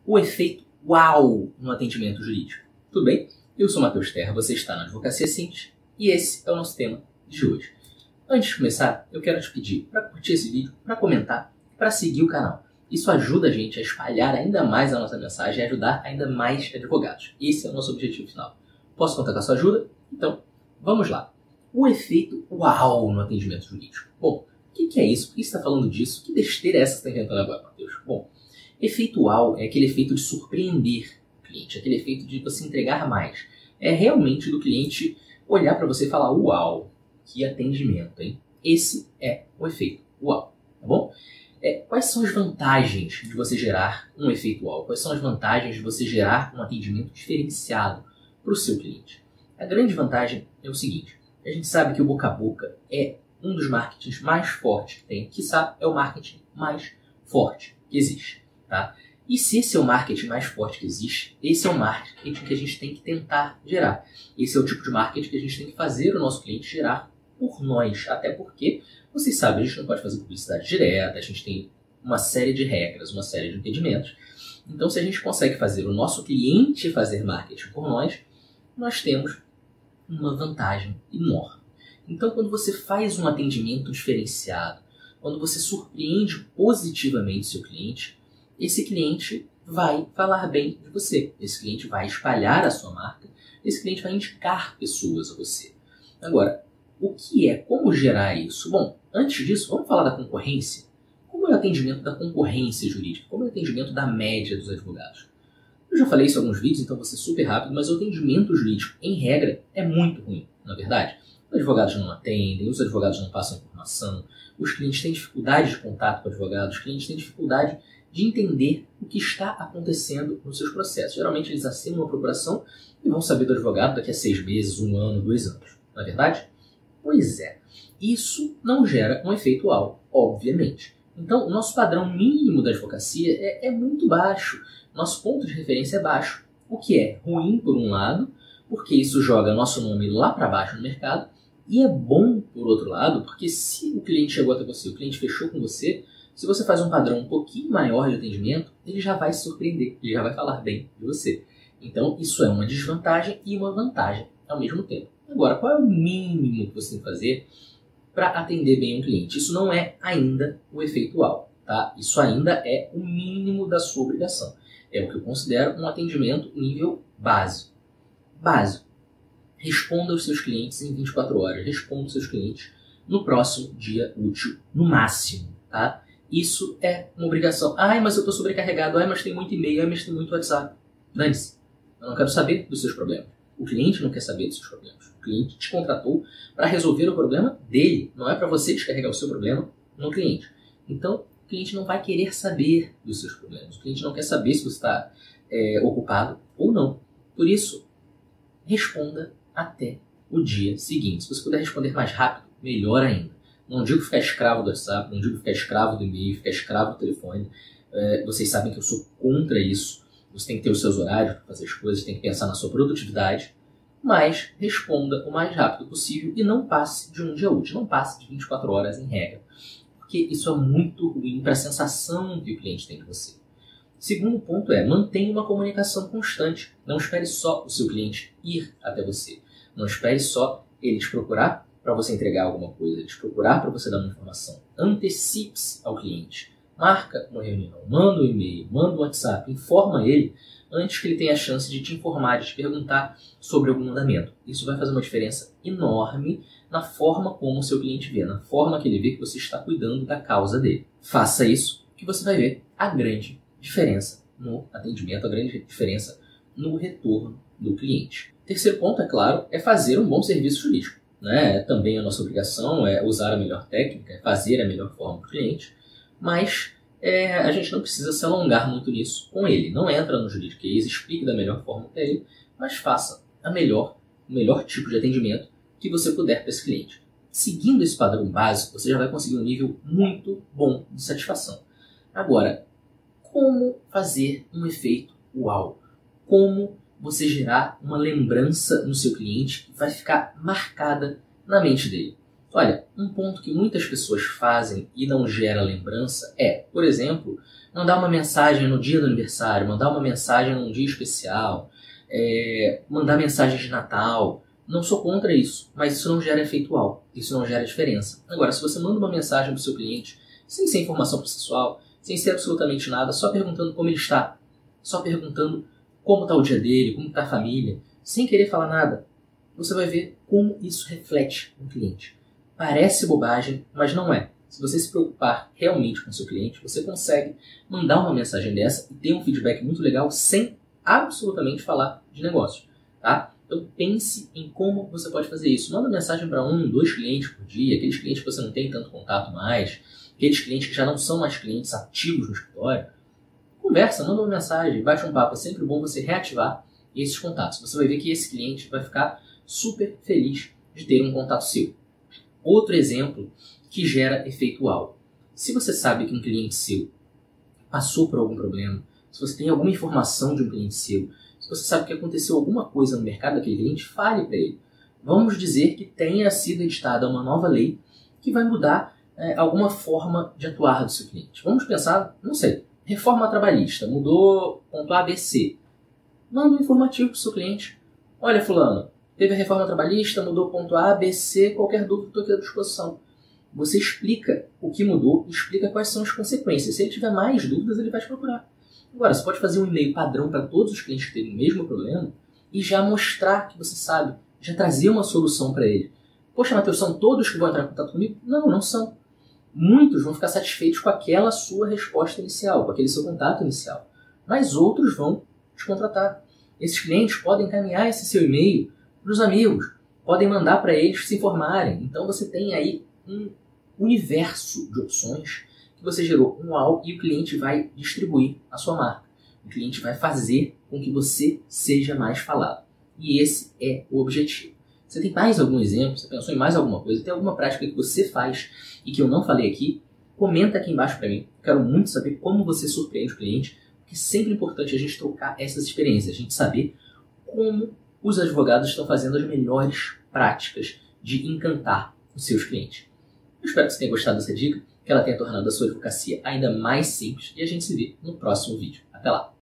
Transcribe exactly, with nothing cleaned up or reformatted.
o efeito uau no atendimento jurídico. Tudo bem? Eu sou Matheus Terra, você está na Advocacia Simples e esse é o nosso tema de hoje. Antes de começar, eu quero te pedir para curtir esse vídeo, para comentar, para seguir o canal. Isso ajuda a gente a espalhar ainda mais a nossa mensagem e ajudar ainda mais advogados. Esse é o nosso objetivo final. Posso contar com a sua ajuda? Então, vamos lá. O efeito uau no atendimento jurídico. Bom, o que, que é isso? Por que você está falando disso? Que besteira é essa que você está inventando agora, Matheus? Bom, efeito uau é aquele efeito de surpreender o cliente, aquele efeito de você entregar mais. É realmente do cliente olhar para você e falar, uau, que atendimento, hein? Esse é o efeito uau, tá bom? É, quais são as vantagens de você gerar um efeito uau? Quais são as vantagens de você gerar um atendimento diferenciado para o seu cliente? A grande vantagem é o seguinte, a gente sabe que o boca a boca é um dos marketings mais fortes que tem, quiçá é o marketing mais forte que existe, tá? E se esse é o marketing mais forte que existe, esse é o marketing que a gente tem que tentar gerar. Esse é o tipo de marketing que a gente tem que fazer o nosso cliente gerar por nós, até porque, vocês sabem, a gente não pode fazer publicidade direta, a gente tem uma série de regras, uma série de impedimentos. Então, se a gente consegue fazer o nosso cliente fazer marketing por nós, nós temos uma vantagem enorme. Então, quando você faz um atendimento diferenciado, quando você surpreende positivamente seu cliente, esse cliente vai falar bem de você, esse cliente vai espalhar a sua marca, esse cliente vai indicar pessoas a você. Agora, o que é? Como gerar isso? Bom, antes disso, vamos falar da concorrência? Como é o atendimento da concorrência jurídica? Como é o atendimento da média dos advogados? Eu já falei isso em alguns vídeos, então vou ser super rápido, mas o atendimento jurídico, em regra, é muito ruim, na verdade. Os advogados não atendem, os advogados não passam informação, os clientes têm dificuldade de contato com o advogado, os clientes têm dificuldade de entender o que está acontecendo nos seus processos. Geralmente eles assinam uma procuração e vão saber do advogado daqui a seis meses, um ano, dois anos. Não é verdade? Pois é. Isso não gera um efeito uau, obviamente. Então, o nosso padrão mínimo da advocacia é, é muito baixo. Nosso ponto de referência é baixo. O que é ruim, por um lado, porque isso joga nosso nome lá para baixo no mercado, e é bom, por outro lado, porque se o cliente chegou até você, o cliente fechou com você, se você faz um padrão um pouquinho maior de atendimento, ele já vai se surpreender, ele já vai falar bem de você. Então, isso é uma desvantagem e uma vantagem ao mesmo tempo. Agora, qual é o mínimo que você tem que fazer para atender bem um cliente? Isso não é ainda o efeito uau, tá? Isso ainda é o mínimo da sua obrigação. É o que eu considero um atendimento nível básico. Básico. Responda aos seus clientes em vinte e quatro horas. Responda aos seus clientes no próximo dia útil, no máximo, tá? Isso é uma obrigação. Ai, mas eu estou sobrecarregado. Ai, mas tem muito e-mail. Ai, mas tem muito WhatsApp. Dane-se. Eu não quero saber dos seus problemas. O cliente não quer saber dos seus problemas. O cliente te contratou para resolver o problema dele. Não é para você descarregar o seu problema no cliente. Então, o cliente não vai querer saber dos seus problemas. O cliente não quer saber se você está é, ocupado ou não. Por isso, responda até o dia seguinte. Se você puder responder mais rápido, melhor ainda. Não digo ficar escravo do WhatsApp, não digo ficar escravo do e-mail, ficar escravo do telefone. É, vocês sabem que eu sou contra isso. Você tem que ter os seus horários para fazer as coisas, tem que pensar na sua produtividade. Mas responda o mais rápido possível e não passe de um dia útil. Não passe de vinte e quatro horas em regra. Porque isso é muito ruim para a sensação que o cliente tem de você. Segundo ponto é, mantenha uma comunicação constante. Não espere só o seu cliente ir até você. Não espere só ele te procurar para você entregar alguma coisa, ele te procurar para você dar uma informação. Antecipe-se ao cliente. Marca uma reunião, manda um e-mail, manda um WhatsApp, informa ele antes que ele tenha a chance de te informar, de te perguntar sobre algum andamento. Isso vai fazer uma diferença enorme na forma como o seu cliente vê, na forma que ele vê que você está cuidando da causa dele. Faça isso que você vai ver a grande diferença no atendimento, a grande diferença no retorno do cliente. Terceiro ponto, é claro, é fazer um bom serviço jurídico. Né? Também a nossa obrigação é usar a melhor técnica, é fazer a melhor forma para o cliente, mas é, a gente não precisa se alongar muito nisso com ele. Não entra no juridiquês, explique da melhor forma para ele, mas faça a melhor, o melhor tipo de atendimento que você puder para esse cliente. Seguindo esse padrão básico, você já vai conseguir um nível muito bom de satisfação. Agora, como fazer um efeito uau? Como você gerar uma lembrança no seu cliente que vai ficar marcada na mente dele? Olha, um ponto que muitas pessoas fazem e não gera lembrança é, por exemplo, mandar uma mensagem no dia do aniversário, mandar uma mensagem num dia especial, é, mandar mensagem de Natal. Não sou contra isso, mas isso não gera efeito uau, isso não gera diferença. Agora, se você manda uma mensagem para o seu cliente, sem ser informação processual, sem ser absolutamente nada, só perguntando como ele está, só perguntando como está o dia dele, como está a família, sem querer falar nada, você vai ver como isso reflete no cliente. Parece bobagem, mas não é. Se você se preocupar realmente com o seu cliente, você consegue mandar uma mensagem dessa e ter um feedback muito legal sem absolutamente falar de negócio, tá? Então pense em como você pode fazer isso. Manda mensagem para um, dois clientes por dia, aqueles clientes que você não tem tanto contato mais, aqueles clientes que já não são mais clientes ativos no escritório. Conversa, manda uma mensagem, bate um papo. É sempre bom você reativar esses contatos. Você vai ver que esse cliente vai ficar super feliz de ter um contato seu. Outro exemplo que gera efeito uau. Se você sabe que um cliente seu passou por algum problema, se você tem alguma informação de um cliente seu, se você sabe que aconteceu alguma coisa no mercado daquele cliente, fale para ele. Vamos dizer que tenha sido editada uma nova lei que vai mudar é, alguma forma de atuar do seu cliente. Vamos pensar, não sei, reforma trabalhista, mudou ponto A, B, C. Manda um informativo para o seu cliente. Olha, fulano, teve a reforma trabalhista, mudou ponto A, B, C, qualquer dúvida estou aqui à disposição. Você explica o que mudou e explica quais são as consequências. Se ele tiver mais dúvidas, ele vai te procurar. Agora, você pode fazer um e-mail padrão para todos os clientes que têm o mesmo problema e já mostrar que você sabe, já trazer uma solução para ele. Poxa, Matheus, são todos que vão entrar em contato comigo? Não, não são. Muitos vão ficar satisfeitos com aquela sua resposta inicial, com aquele seu contato inicial. Mas outros vão te contratar. Esses clientes podem encaminhar esse seu e-mail para os amigos, podem mandar para eles se informarem. Então você tem aí um universo de opções que você gerou um uau e o cliente vai distribuir a sua marca. O cliente vai fazer com que você seja mais falado. E esse é o objetivo. Você tem mais algum exemplo? Você pensou em mais alguma coisa? Tem alguma prática que você faz e que eu não falei aqui? Comenta aqui embaixo para mim. Quero muito saber como você surpreende o cliente, porque é sempre importante a gente trocar essas experiências, a gente saber como os advogados estão fazendo as melhores práticas de encantar os seus clientes. Eu espero que você tenha gostado dessa dica, que ela tenha tornado a sua advocacia ainda mais simples e a gente se vê no próximo vídeo. Até lá!